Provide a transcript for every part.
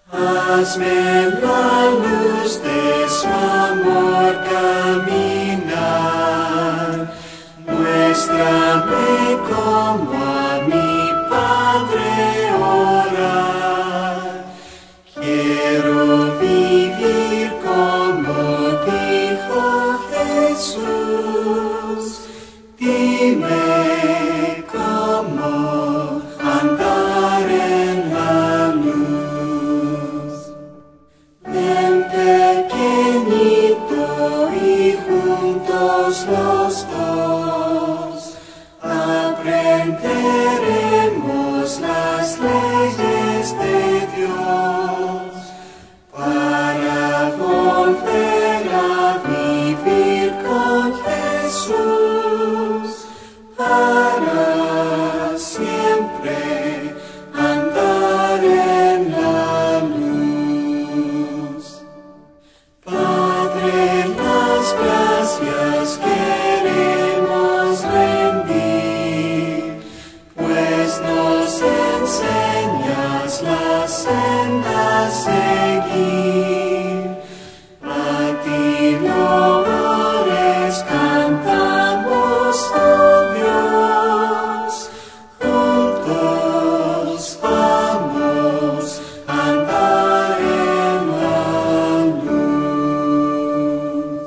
Hazme la luz de su amor caminar, muéstrame cómo a mi Padre orar. Quiero vivir como dijo Jesús, dime cómo andar en la luz. Ven pequeñito y juntos los dos aprenderemos las leyes de Dios para volver a vivir con Jesús, para siempre andar en la luz. Padre, las gracias queremos rendir, pues nos enseñas la senda a seguir. A ti loores cantamos, oh Dios, juntos vamos a andar en la luz.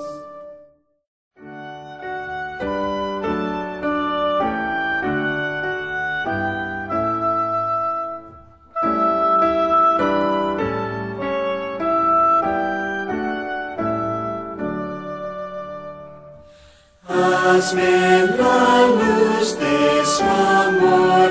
Hazme la luz de su amor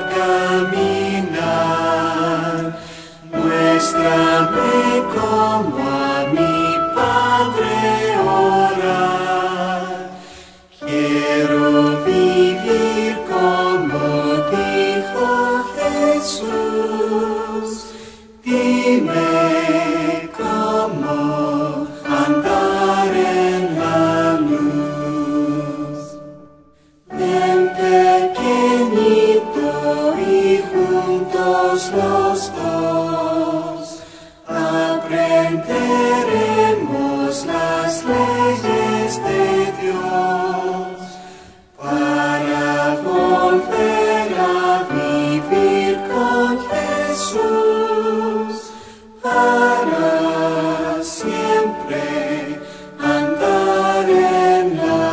caminar, muéstrame cómo a mi Padre orar. Quiero vivir como dijo Jesús, dime cómo andar en la luz. Ven pequeñito y juntos los dos aprenderemos las leyes de Dios para volver a vivir con Jesús, para siempre andar en la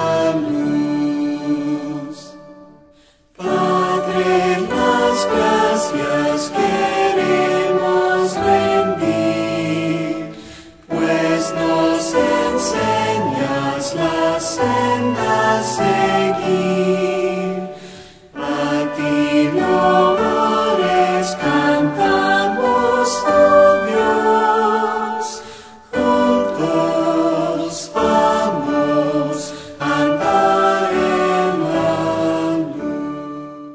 luz. Padre, las gracias queremos rendir, pues nos enseñas la senda a seguir. A ti loores cantamos, oh Dios, juntos vamos a andar en la luz.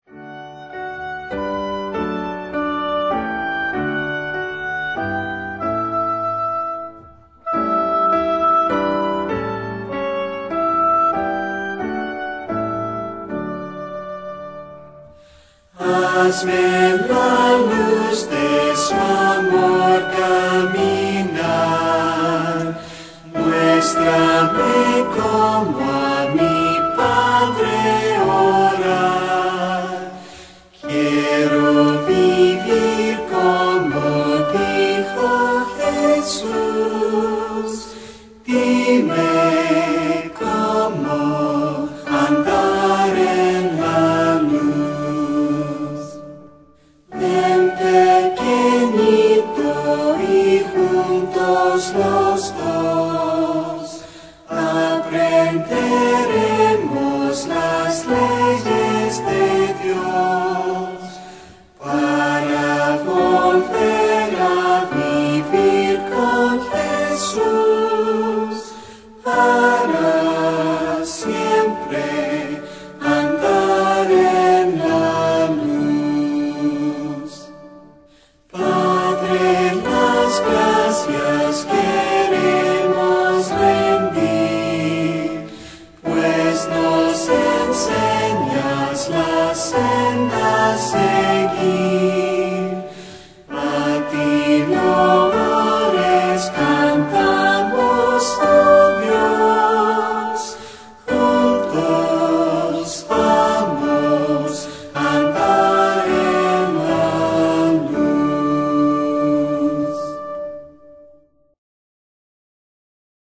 Hazme la luz de su amor caminar, muéstrame cómo a mi Padre orar. Quiero vivir como dijo Jesús, dime cómo andar en la luz. Ven pequeñito y juntos los dos aprenderemos las leyes de Dios para volver a vivir con Jesús, para siempre andar en la luz. Padre, las gracias queremos rendir, pues nos enseñas la senda a seguir.